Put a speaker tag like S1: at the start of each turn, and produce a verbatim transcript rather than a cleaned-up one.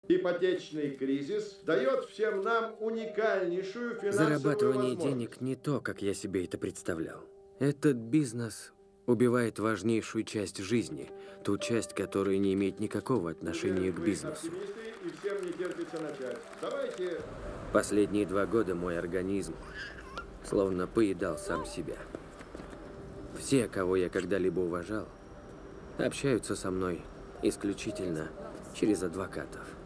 S1: Ипотечный кризис дает всем нам уникальнейшую финансовую
S2: Зарабатывание
S1: возможность.
S2: денег не то, как я себе это представлял. Этот бизнес убивает важнейшую часть жизни, ту часть, которая не имеет никакого отношения к
S1: Вы
S2: бизнесу.
S1: оптимисты, и всем не терпится начать. Давайте.
S2: Последние два года мой организм словно поедал сам себя. Все, кого я когда-либо уважал, общаются со мной исключительно через адвокатов.